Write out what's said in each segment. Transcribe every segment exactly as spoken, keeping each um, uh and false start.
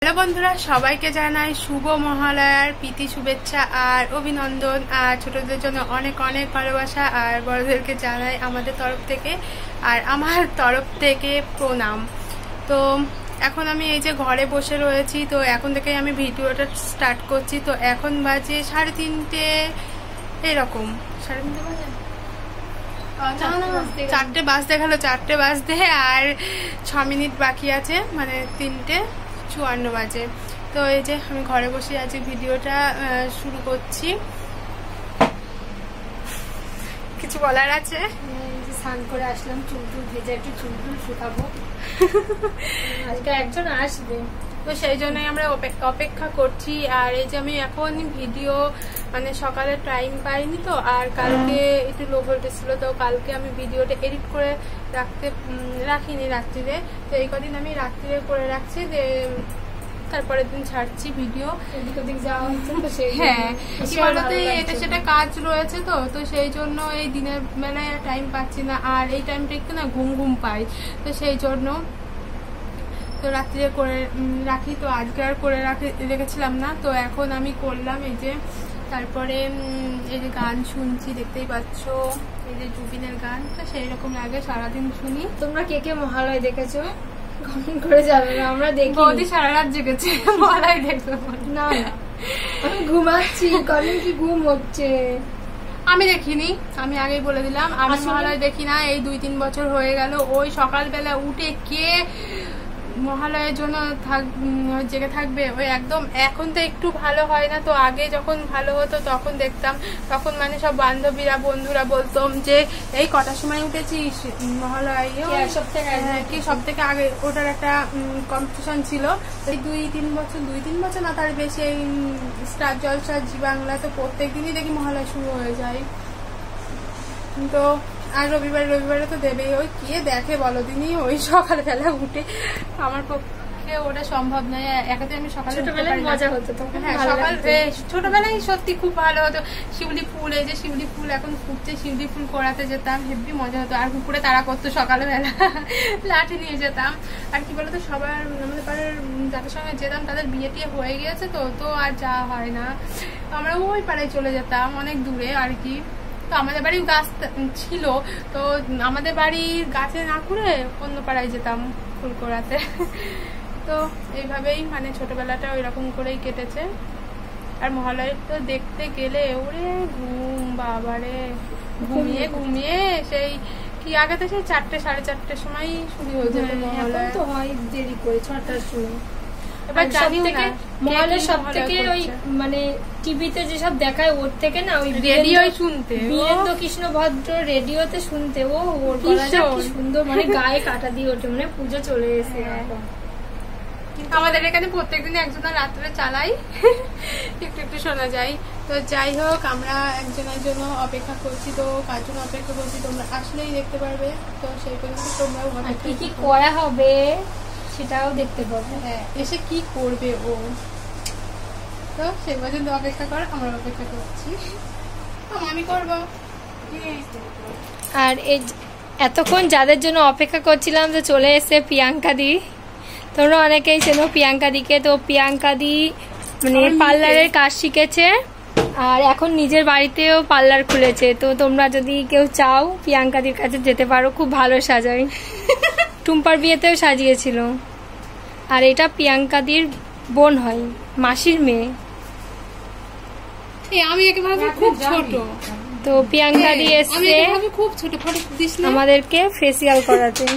Hello বন্ধুরা, সবাইকে জানাই শুভ মহালয়ার প্রীতি শুভেচ্ছা আর অভিনন্দন। আর ছোটদের জন্য অনেক অনেক ভালোবাসা, আর বড়দেরকে জানাই আমাদের তরফ থেকে আর আমার তরফ থেকে প্রণাম। তো এখন আমি এই যে ঘরে বসে রয়েছি, তো এখন থেকে আমি ভিডিওটা স্টার্ট করছি। তো এখন বাজে সাড়ে তিনটে এরকম, সাড়ে তিনটে বাজে চারটে বাজতে গেল, চারটে বাজতে আর ছ মিনিট বাকি আছে, মানে তিনটে চুয়ান্ন বাজে। তো এই যে আমি ঘরে বসে আছি, ভিডিওটা শুরু করছি। কিছু বলার আছে? স্নান করে আসলাম, চুল টুল ভেজে একটু চুল টুল শুকাবো। আজকে একজন আসবে, তো সেই জন্যই আমরা অপেক্ষা করছি। আর এই যে আমি এখন ভিডিও মানে সকালে টাইম পাইনি, তো আর কালকে একটু লো ভোল্টেজ ছিল, তো কালকে আমি ভিডিওটা এডিট করে রাখতে রাখিনি রাত্রিরে। তো এই কদিন আমি রাত্রিরে করে রাখছি, যে তারপরের দিন ছাড়ছি ভিডিও। এদিক ওদিক যাওয়া হচ্ছে তো সেই হ্যাঁ, কি বলতো এটা সেটা কাজ রয়েছে, তো তো সেই জন্য এই দিনের বেলায় টাইম পাচ্ছি না। আর এই টাইমটা একটু না ঘুম ঘুম পাই, তো সেই জন্য তো রাত্রিরে করে রাখি। তো আজকে আর করে রাখি রেখেছিলাম না, তো এখন আমি করলাম। এই যে তারপরে এই যে গান শুনছি, দেখতেই পাচ্ছ এই যে জুবিনের গান, তো সেই রকম লাগে, সারাদিন শুনি। তোমরা কে কে মহালয় দেখেছো কমেন্ট করে যাবে। আমরা দেখি, বৌদি সারা রাত জেগেছে মহালয় দেখবে না, আমি ঘুমাচ্ছি, কারণ কি ঘুম হচ্ছে। আমি দেখিনি, আমি আগেই বলে দিলাম আমি মহালয় দেখি না। এই দুই তিন বছর হয়ে গেল, ওই সকালবেলা উঠে কে মহালয়ের জন্য থাক জেগে থাকবে, ওই একদম। এখন তো একটু ভালো হয় না, তো আগে যখন ভালো হতো তখন দেখতাম, তখন মানে সব বান্ধবীরা বন্ধুরা বলতাম যে এই কটার সময় উঠেছিস মহালয়, কি সব থেকে আগে ওটার একটা কম্পিটিশন ছিল। এই দুই তিন বছর দুই তিন বছর না তার বেশি এই স্টার জলসা জি বাংলা, তো প্রত্যেক দিনই দেখি মহালয় শুরু হয়ে যায়। তো আর রবিবারে রবিবারে তো দেবেই, ওই কে দেখে বলো দিনই ওই সকালবেলা উঠে, আমার পক্ষে ওটা সম্ভব নয়। একাতে আমি সকালে ছোটবেলায় মজা হতো তখন। হ্যাঁ, সকাল ছোটবেলায় সত্যি খুব ভালো হতো। শিউলি ফুল, এই যে শিউলি ফুল এখন ফুটছে, শিউলি ফুল করাতে যেতাম, হেব্বি মজা হতো। আর কুকুরে তারা করতো সকালবেলা, লাঠি নিয়ে যেতাম। আর কি বলতো, সবার আমাদের পাড়ার যাদের সঙ্গে যেতাম তাদের বিয়ে টিয়ে হয়ে গিয়েছে, তো তো আর যাওয়া হয় না। আমরা ওই পাড়ায় চলে যেতাম, অনেক দূরে আর কি। তো আমাদের বাড়ির গাছ ছিল, তো আমাদের বাড়ির গাছে না করে অন্য পাড়ায় যেতাম ফুল করাতে। তো এইভাবেই মানে ছোটবেলাটা ওই রকম করেই কেটেছে। আর মহালয় তো দেখতে গেলে ওরে ঘুম, বাবারে ঘুমিয়ে ঘুমিয়ে সেই কি আগে তো সেই চারটে সাড়ে চারটের সময় শুরু হয়ে যেত মহালয়। তো হয় দেরি করে ছটার সময়। এবার জানি থেকে মহালয় সব থেকে ওই মানে টিভিতে যেসব দেখায় ওর থেকে না ওই রেডিও শুনতে, বীরেন্দ্র কৃষ্ণ ভদ্র রেডিওতে শুনতে, ও ওর গলাটা কি সুন্দর, মানে গায়ে কাটা দিয়ে ওঠে, মানে পুজো চলে এসে। আমাদের এখানে প্রত্যেকদিন একজনের রাত্রে চালাই, একটু একটু শোনা যায়। তো যাই হোক, আমরা একজনের জন্য অপেক্ষা করছি, তো কার জন্য অপেক্ষা করছি তোমরা আসলেই দেখতে পারবে। তো সেই পর্যন্ত তোমরাও কি কি করা হবে সেটাও দেখতে পাবো। হ্যাঁ, এসে কি করবে ও, তো সেই পর্যন্ত অপেক্ষা কর, আমরা অপেক্ষা করছি, আমি করবো। আর এই এতক্ষণ যাদের জন্য অপেক্ষা করছিলাম, তো চলে এসে প্রিয়াঙ্কা দি। তোমরা অনেকেই চেনো প্রিয়াঙ্কা দিকে। তো প্রিয়াঙ্কা দি মানে পার্লারের কাজ শিখেছে, আর এখন নিজের বাড়িতেও পার্লার খুলেছে। তো তোমরা যদি কেউ চাও প্রিয়াঙ্কা দির কাছে যেতে পারো, খুব ভালো সাজায়। টুম্পার বিয়েতেও সাজিয়েছিল। আর এটা প্রিয়াঙ্কা দির বোন হয়, মাসির মেয়ে। আমি একেবারে খুব ছোট। তো প্রিয়াঙ্কা দি এসছে খুব ছোট আমাদেরকে ফেসিয়াল করাতে।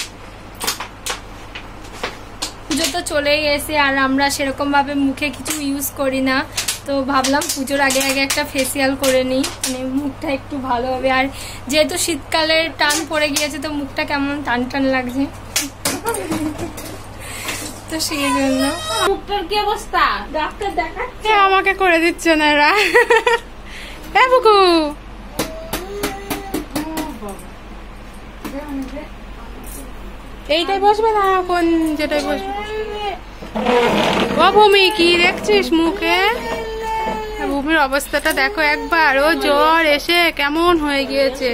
পুজো তো চলেই এসে, আর আমরা সেরকম ভাবে মুখে কিছু ইউজ করি না, তো ভাবলাম পুজোর আগে আগে একটা ফেসিয়াল করে নিই, মানে মুখটা একটু ভালো হবে। আর যেহেতু শীতকালের টান পড়ে গিয়েছে, তো মুখটা কেমন টান টান লাগছে, তো সেই জন্য। মুখটার কি অবস্থা ডাক্তার দেখাচ্ছে, আমাকে করে দিচ্ছে না এরা। এ বুকু, এইটাই বসবে না কোন যেটাই বসবে। ও ভূমি, কি দেখছিস মুখে? ভূমির অবস্থাটা দেখো একবার, ও জ্বর এসে কেমন হয়ে গিয়েছে।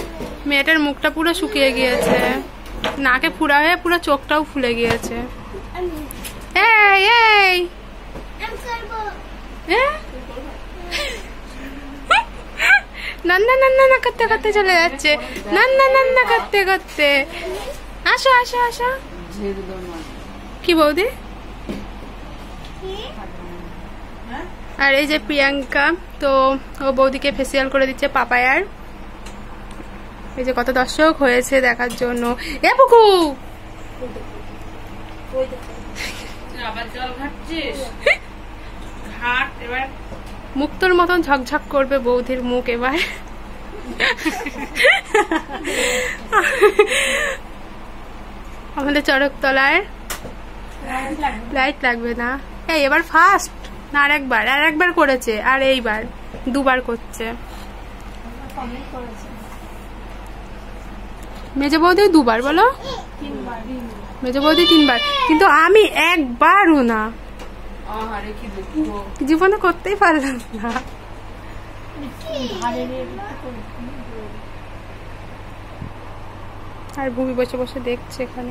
মেয়েটার মুখটা পুরো শুকিয়ে গিয়েছে, নাকে ফুরা হয়ে পুরো চোখটাও ফুলে গিয়েছে। এই এই নান্না নান্না না করতে করতে চলে যাচ্ছে, নান্না নান্না করতে করতে। আসো আসো আসো। কি বৌদি? আর এই যে প্রিয়াঙ্কা, তো ও বৌদিকে ফেসিয়াল করে দিচ্ছে পাপায়ার। এই যে কত দর্শক হয়েছে দেখার জন্য। এ পুকু মুক্তোর মতন ঝকঝক করবে বৌদির মুখ এবার। আমাদের চড়কতলায় লাইট লাগবে না। এই এবার ফার্স্ট না আর একবার আর একবার করেছে, আর এইবার দুবার করছে। মেজো বৌদি দুবার বলো, মেজো বৌদি তিনবার, কিন্তু আমি একবারও না, জীবনে করতেই পারলাম না। আর ভূমি বসে বসে দেখছে এখানে।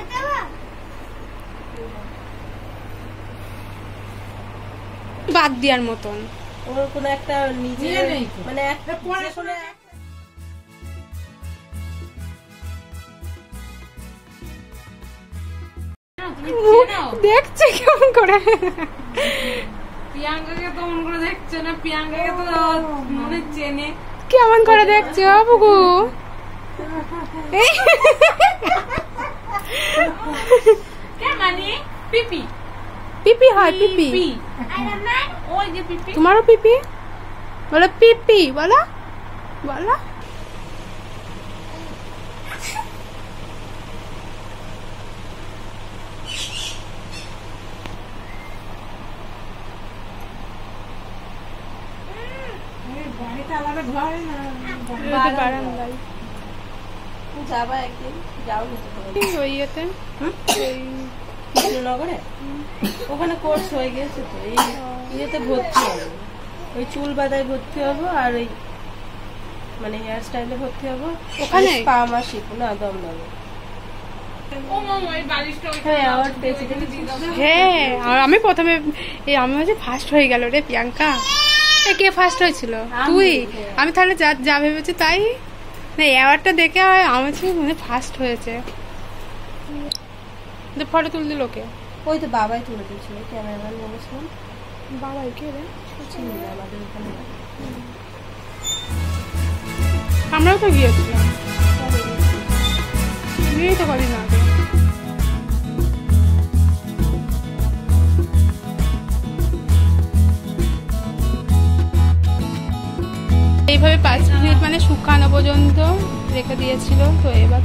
বাদ দেওয়ার মতন ওর কোনো একটা নিজে মানে একটা পরে শুনে দেখছে কেমন করে। প্রিয়াঙ্কাকে তো মন করে দেখছে না, প্রিয়াঙ্কাকে তো মনে চেনে। কেমন করে দেখছে বাবু? মানে পিপি পিপি হয়, পিপি। ওই যে পিপি, তোমারও পিপি বলো, পিপি বলো বলো। যাবা একদিন, যাও ওই ইয়েতে কৃষ্ণনগরে, ওখানে কোর্স হয়ে গেছে তো, এই ইয়েতে ভর্তি হবো, ওই চুল বাঁধায় ভর্তি হবো, আর ওই মানে হেয়ার স্টাইলে ভর্তি হবো ওখানে। পা মাস শিখবো না দমদমে। হ্যাঁ, আর আমি প্রথমে এই আমি হচ্ছে ফার্স্ট হয়ে গেল রে প্রিয়াঙ্কা। কে ফার্স্ট হয়েছিল? তুই। আমি তাহলে যা যা ভেবেছি তাই না, অ্যাওয়ার্ডটা দেখে আমার ছিল মনে ফার্স্ট হয়েছে। ফটো তুল দিল কে? ওই তো বাবাই তুলে দিয়েছিল, ক্যামেরাম্যান বলেছিলাম। বাবাই কে রে? আমাদের ওখানে আমরাও তো গিয়েছিলাম, গিয়েই তো কদিন আগে। এইভাবে পাঁচ মিনিট মানে শুকানো পর্যন্ত রেখে দিয়েছিল, তো এবার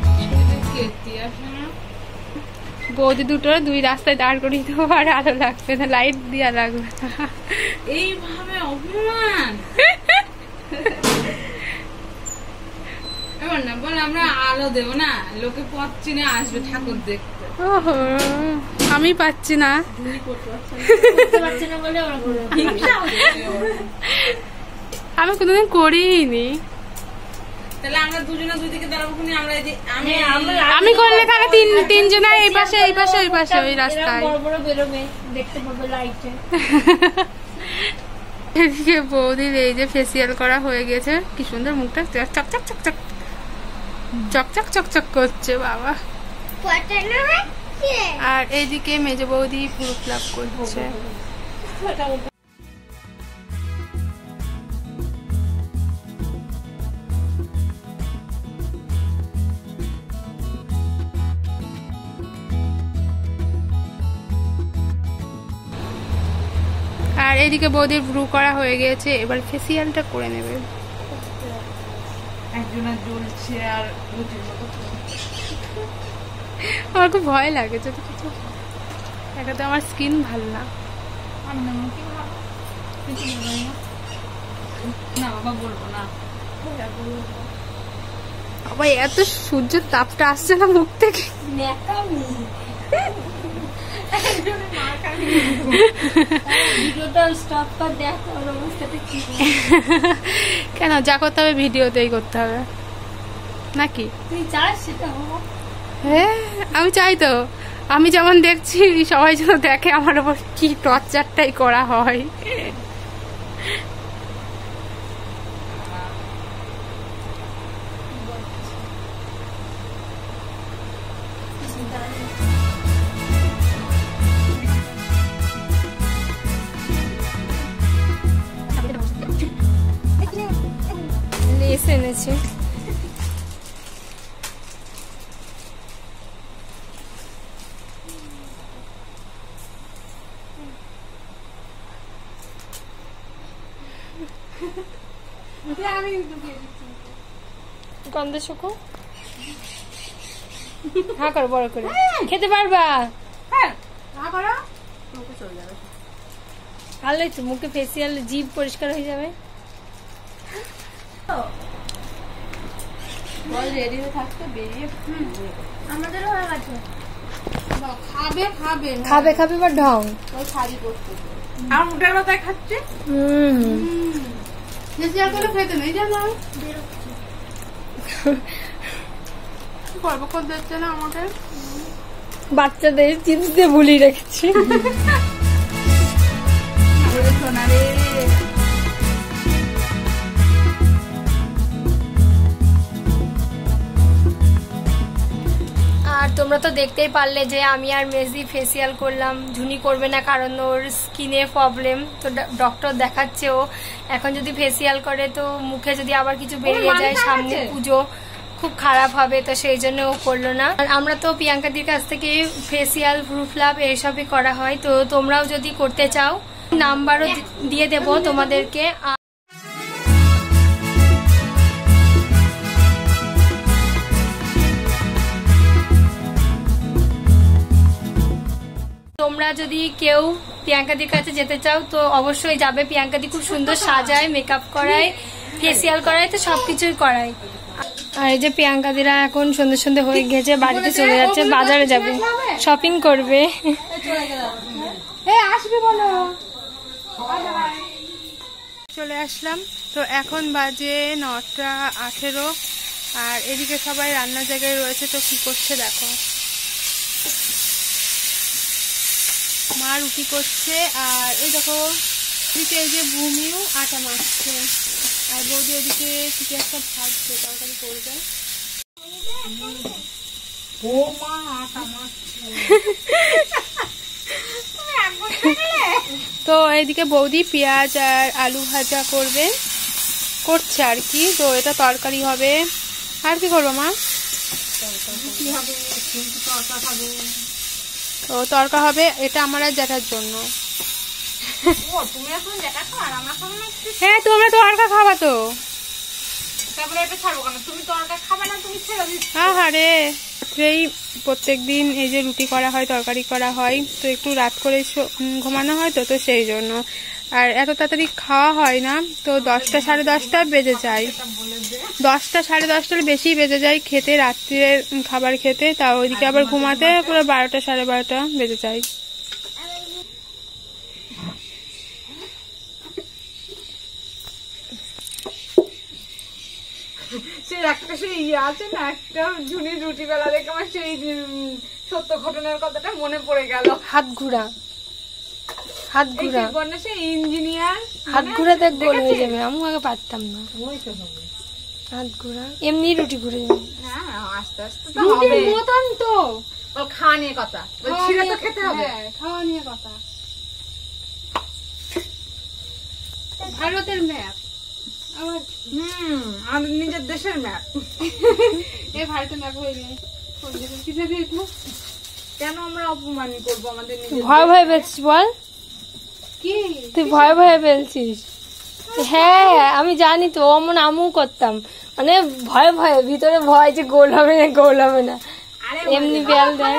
বৌদি দুটো দুই রাস্তায় দাঁড় করিয়ে দেবো, আর আলো লাগবে না, লাইট দিয়া লাগবে না। এইভাবে অপমান এবার না বল, আমরা আলো দেবো না, লোকে পথ চিনে আসবে ঠাকুর দেখতে। ওহো, আমি পাচ্ছি না। আমি কোনোদিন করিনি। তাহলে আমরা দুজনে দুই দিকে দাঁড়াবো, আমরা এই যে আমি আমি করলে তাহলে তিন তিনজনে এই পাশে এই পাশে ওই পাশে ওই রাস্তায় বড় বড় বেরোবে, দেখতে পাবে লাইটে। এদিকে বৌদির এই যে ফেসিয়াল করা হয়ে গেছে, কি সুন্দর মুখটা চকচক চকচক চকচক চকচক করছে বাবা। আর এইদিকে মেজো বৌদি পুরো ফ্লাপ করছে। আর এইদিকে বৌদির ব্রু করা হয়ে গেছে, এবার ফেসিয়ালটা করে নেবে। একজনের জ্বলছে আর আমার খুব ভয় লাগে যদি কিছু, এটাতে আমার স্কিন ভালো না। না বাবা বলবো না, আবার এত সূর্যের তাপটা আসছে না মুখ থেকে। কেন যা করতে হবে ভিডিওতেই করতে হবে নাকি? তুই চাস সেটা? হ্যাঁ আমি চাই তো, আমি যেমন দেখছি সবাই যেন দেখে আমার উপর কি টর্চারটাই করা হয়। লেস এনেছি। গন্ধ শুকো হ্যাঁ করো বড় করে খেতে পারবা। ভালোই তো মুখে ফেসিয়াল জিভ পরিষ্কার হয়ে যাবে। রেডি হয়ে থাকতে বেরিয়ে আমাদেরও হয়ে গেছে। খাবে খাবে খাবে খাবে বা ঢং শাড়ি পরতে আর উঠার মাথায় খাচ্ছে। হুম ফেসিয়াল করে খেতে নেই জানো গল্প করতে যাচ্ছে না আমাকে। বাচ্চাদের চিপস দিয়ে ভুলিয়ে রেখেছি। আর তোমরা তো দেখতেই পারলে যে আমি আর মেজি ফেসিয়াল করলাম। ঝুনি করবে না কারণ ওর স্কিনে প্রবলেম, তো ডক্টর দেখাচ্ছে ও এখন যদি ফেসিয়াল করে তো মুখে যদি আবার কিছু বেরিয়ে যায় সামনে পুজো খুব খারাপ হবে, তো সেই জন্য ও করলো না। আর আমরা তো প্রিয়াঙ্কাদির কাছ থেকে ফেসিয়াল প্রুফ লাভ এইসবই করা হয়, তো তোমরাও যদি করতে চাও নাম্বারও দিয়ে দেবো তোমাদেরকে। তোমরা যদি কেউ প্রিয়াঙ্কাদির কাছে যেতে চাও তো অবশ্যই যাবে। প্রিয়াঙ্কাদি খুব সুন্দর সাজায়, মেকআপ করায়, ফেসিয়াল করায়, তো সবকিছুই করায়। আর এই যে প্রিয়াঙ্কাদিরা এখন সন্ধ্যে সন্ধ্যে হয়ে গেছে, বাড়িতে চলে যাচ্ছে, বাজারে যাবে, শপিং করবে। আসবে বলো। চলে আসলাম, তো এখন বাজে নটা আঠেরো আর এদিকে সবাই রান্নার জায়গায় রয়েছে। তো কি করছে দেখো, মা রুটি করছে আর এই দেখো এদিকে এই যে ভূমিও আটা মাখছে আর বৌদি ওদিকে কিছু একটা ভাজছে, তরকারি করবে। তো এইদিকে বৌদি পেঁয়াজ আর আলু ভাজা করবে, করছে আর কি। তো এটা তরকারি হবে। আর কি করবো মা? তো তরকা হবে, এটা আমার আর জ্যাঠার জন্য। হ্যাঁ তোমরা তরকা খাবা তো। হ্যাঁ হ্যাঁ রে, এই প্রত্যেক দিন এই যে রুটি করা হয়, তরকারি করা হয়, তো একটু রাত করে ঘুমানো হয় তো, তো সেই জন্য। আর এত তাড়াতাড়ি খাওয়া হয় না, তো দশটা সাড়ে দশটা বেজে যায়, দশটা সাড়ে দশটার বেশি বেজে যায় খেতে, রাত্রির খাবার খেতে। তা ওইদিকে আবার ঘুমাতে পুরো বারোটা সাড়ে বারোটা বেজে যায়। সেই একটা সেই ইয়ে আছে না, একটা ঝুনির রুটি বেলা দেখে আমার সেই সত্য ঘটনার কথাটা মনে পড়ে গেল। হাত ঘুরা, হাত ঘুরা, সেই ইঞ্জিনিয়ার হাত ঘুরা দেখ গোল হয়ে যাবে। আমি আগে পারতাম না হাত ঘুরা, এমনি রুটি ঘুরে যাবে। হ্যাঁ আস্তে আস্তে তো হবে মতন। তো খাওয়া নিয়ে কথা, ছিঁড়ে তো খেতে হবে। খাওয়া নিয়ে কথা। ভারতের ম্যাপ আমার, হুম আমাদের নিজের দেশের ম্যাপ। এই ভারতের ম্যাপ হয়ে যায়। কেন আমরা অপমান করবো আমাদের নিজের? ভয় ভয় পেয়েছিস বল, কি তুই ভয় ভয় পেয়েছিস? হ্যাঁ আমি জানি তো, অমন আমিও করতাম, মানে ভয়ে ভয়ে ভিতরে ভয় যে গোল হবে না গোল হবে না, এমনি বেল দেয়।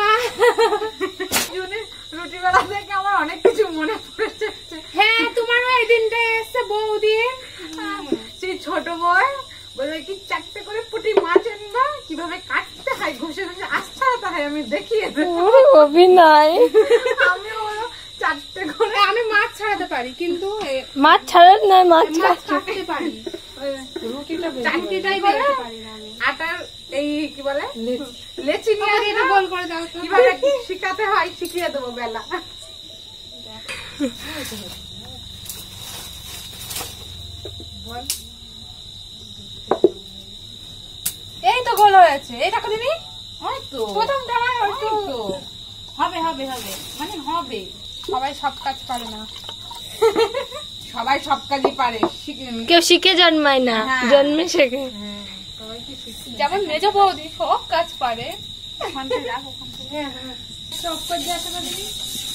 রুটি বেলা থেকে আমার অনেক কিছু মনে পড়েছে। হ্যাঁ তোমার ওই দিনটা এসছে বৌদি, সেই ছোট বই বলে কি চারটে করে পুঁটি মাছ আনবা, কিভাবে কাটতে হয়, ঘষে ঘষে আসতে হয় আমি দেখিয়ে দেবো। অভিনয়। আমি বলো চারটে করে, আমি মাছ ছাড়াতে পারি কিন্তু মাছ ছাড়াতে নয়, মাছ কাটতে পারি, রুটিটাই বেলতে পারি না আমি। আটার এই কি বলে লেচি নিয়ে এটা গোল করে দাও তো। কিভাবে শিখাতে হয় শিখিয়ে দেবো বেলা। এই তো গোল হয়েছে, এই দেখো দিদি হয়তো প্রথমটা আমার হয়তো। হয়তো হবে হবে হবে মানে হবে। সবাই সব কাজ পারে না, সবাই সব কাজই পারে, শিখে- কেউ শিখে জন্মায় না, হ্যাঁ। জন্মে শেখে। যেমন মেজ বৌদি সব কাজ পারে। ওখানটা রাখ, ওখানটা। হ্যাঁ হ্যাঁ সব কাজ আছে না দিদি।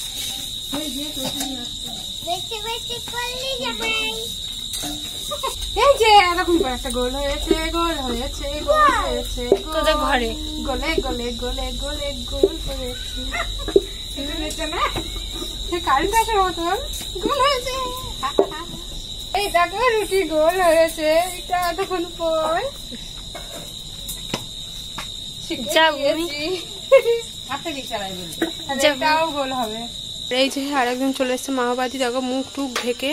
এই যে এরকম করে একটা গোল হয়েছে, গোল হয়েছে, গোল হয়েছে, গোল। তোদের ঘরে গলে গলে গলে গলে গোল হয়েছে। হয়েছে না? সে কারেন্ট আসার মতন গোল হয়েছে। এই দেখো রুটি গোল হয়েছে, এটা এতক্ষণ পর শিখে যা গিয়েছি। হাতে বিছানায় বলবি। আর যা এটাও গোল হবে। এই যে আরেকজন চলে এসছে মামাবাড়ি, দেখো মুখ টুক ঢেকে।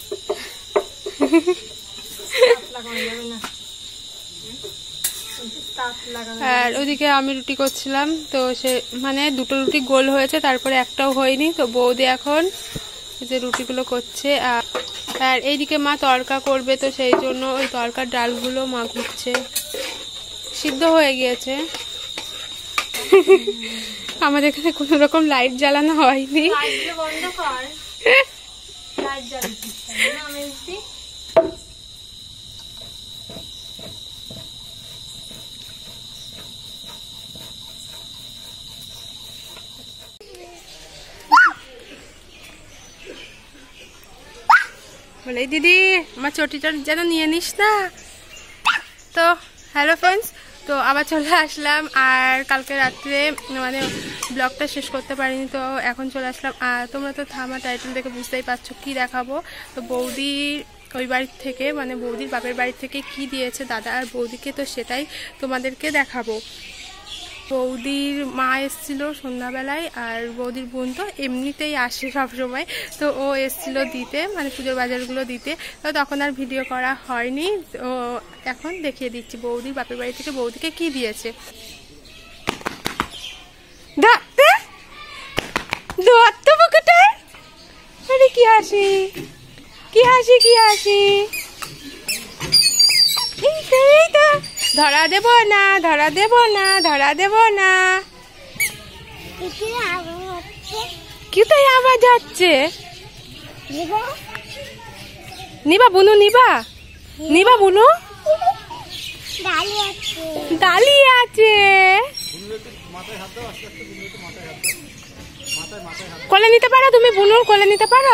আর ওদিকে আমি রুটি করছিলাম, তো সে মানে দুটো রুটি গোল হয়েছে, তারপরে একটাও হয়নি। তো বৌদি এখন এই যে রুটিগুলো করছে। আর আর এইদিকে মা তড়কা করবে, তো সেই জন্য ওই তড়কার ডালগুলো মা ঘুরছে। সিদ্ধ হয়ে গিয়েছে। আমাদের এখানে কোনো রকম লাইট জ্বালানো হয়নি। বন্ধ কর, লাইট জ্বালাচ্ছিস না মেজদি? বলে দিদি আমার চটিটা যেন নিয়ে নিস না। তো হ্যালো ফ্রেন্ডস, তো আবার চলে আসলাম। আর কালকে রাত্রে মানে ব্লগটা শেষ করতে পারিনি, তো এখন চলে আসলাম। আর তোমরা তো থামা টাইটেল দেখে বুঝতেই পারছো কি দেখাবো। তো বৌদির ওই বাড়ির থেকে মানে বৌদির বাপের বাড়ি থেকে কি দিয়েছে দাদা আর বৌদিকে, তো সেটাই তোমাদেরকে দেখাবো। বৌদির মা এসেছিল সন্ধ্যাবেলায়, আর বৌদির বোন তো এমনিতেই আসে সবসময়, তো ও এসেছিল দিতে মানে পুজোর বাজারগুলো দিতে। তো তখন আর ভিডিও করা হয়নি। তো এখন দেখিয়ে দিচ্ছি বৌদির বাপের বাড়ি থেকে বৌদিকে কি দিয়েছে। দেখতে দত্ত পুকুরটা, আরে কি হাসি কি হাসি কি হাসি। এই তো এই তো ধরা দেব না, ধরা দেব না, ধরা দেব না। কোথায় আবার যাচ্ছে? নিবা বুনু, নিবা নিবা বুনু, দাঁড়িয়ে আছে। কোলে নিতে পারো তুমি, বুনুর কোলে নিতে পারো?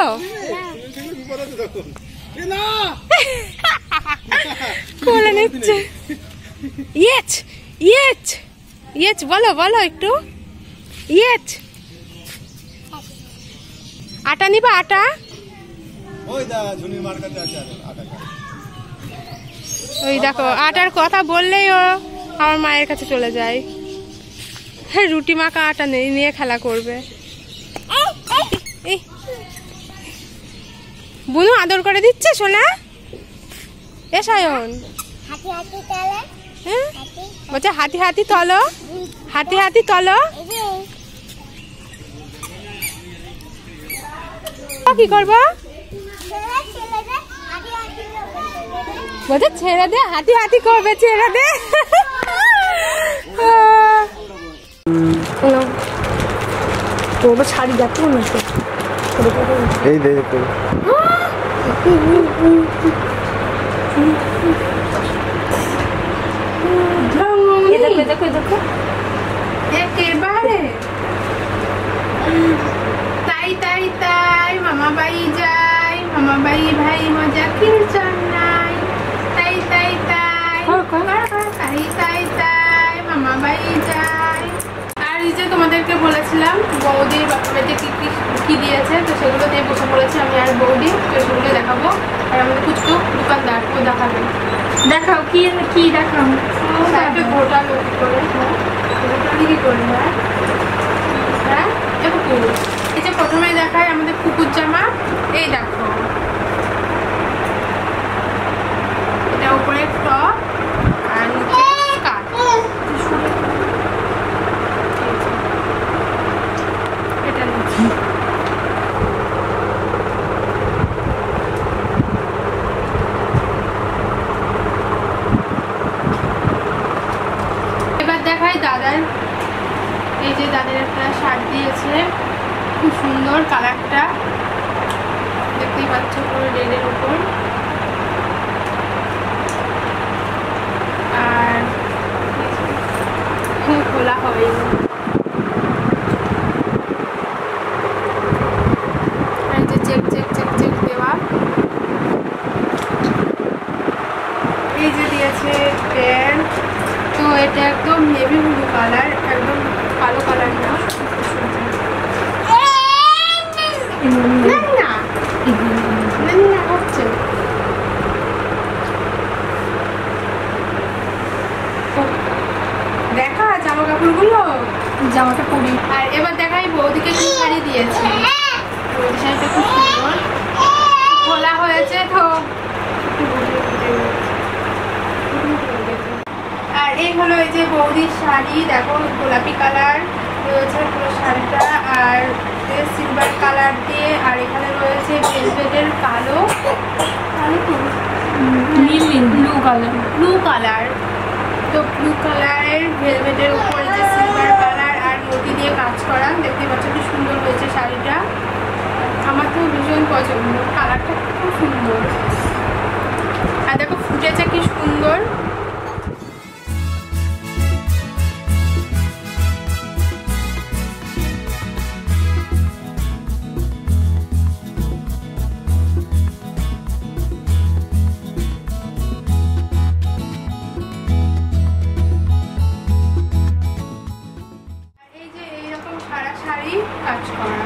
কোলে নিচ্ছে। ইয়েচ ইয়েচ ইয়েচ বলো বলো একটু ইয়েচ। আটা নিবা আটা? ওই দেখো আটার কথা বললেই ও আমার মায়ের কাছে চলে যায়। হ্যাঁ রুটি মাখা আটা নেই, নিয়ে খেলা করবে। এই বুনু আদর করে দিচ্ছে সোনা। এ সায়ন হ্যাঁ বলছে হাতি হাতি তলো, হাতি হাতি তলো। কি করবো বলছে ছেড়ে দে, হাতি হাতি করবে, ছেড়ে দে। শাড়ি যাচ্ছে এই দেখো দেখো দেখো একেবারে তাই তাই তাই মামা বাড়ি যাই, মামা বাড়ি ভাই মজা কিরচন নাই। তাই তাই তাই তাই তাই তাই মামা বাড়ি যাই। আর এই যে তোমাদেরকে বলেছিলাম বৌদির বাপের বাড়িতে কি কি কি দিয়েছে, তো সেগুলো দিয়ে বসে পড়েছি আমি আর বৌদি, তো সেগুলো দেখাবো। আর আমাদের কুচকু দোকানদার ও দেখাবে। দেখাও কি কি দেখাও। গোটা লোক করে কি করে হ্যাঁ এই যে প্রথমে দেখায় আমাদের কুকুর জামা। এই দেখো এটা উপরে টপ আর নিচে স্কার্ট। দিয়েছে, খুব সুন্দর কালারটা, দেখতেই পাচ্ছ পুরো রেডের উপর। আর খোলা হয়নি, আর যে চেক চেক চেক চেক দেওয়া, এই যে দিয়েছে প্যান্ট, তো এটা একদম নেভি ব্লু কালার, একদম কালো কালার না। না না হচ্ছে দেখা জামা কাপড়গুলো, জামাটা পরি। আর এবার দেখাই বৌদিকে কি শাড়ি দিয়েছে। বৌদি শাড়িটা খুব সুন্দর, খোলা হয়েছে তো। আর এই হলো এই যে বৌদির শাড়ি, দেখো গোলাপি কালার রয়েছে পুরো শাড়িটা, আর সিলভার কালার দিয়ে, আর এখানে রয়েছে ভেলভেটের কালো কালো নীল নীল ব্লু কালার, ব্লু কালার। তো ব্লু কালারের ভেলভেটের উপরে যে সিলভার কালার আর মোতি দিয়ে কাজ করা, দেখতে পাচ্ছ কি সুন্দর হয়েছে শাড়িটা। আমার তো ভীষণ পছন্দ, কালারটা খুব সুন্দর, আর দেখো ফুটেছে কি সুন্দর। এই যে এইরকম সারা শাড়ি কাজ করা,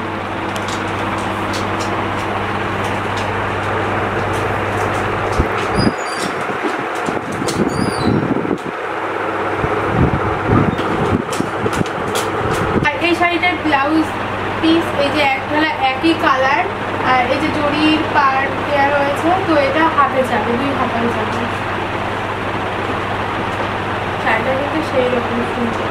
আর এই শাড়িটার ব্লাউজ পিস এই যে এক ঢালা একই কালার, আর এই যে জরির পার দেওয়া রয়েছে, তো এটা হাতে যাবে, দুই হাতায় যাবে। শাড়িটা কিন্তু সেই রকম সুন্দর।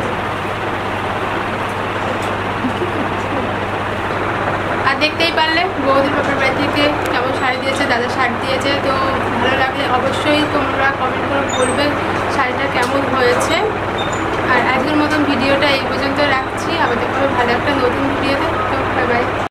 আর দেখতেই পারলে বৌদির বাপের বাড়ি থেকে কেমন শাড়ি দিয়েছে, দাদা শাড়ি দিয়েছে। তো ভালো লাগলে অবশ্যই তোমরা কমেন্ট করে বলবে শাড়িটা কেমন হয়েছে। আর আজকের মতন ভিডিওটা এই পর্যন্ত রাখছি, আবার দেখতে হবে ভালো একটা নতুন ভিডিওতে। তো বাই বাই।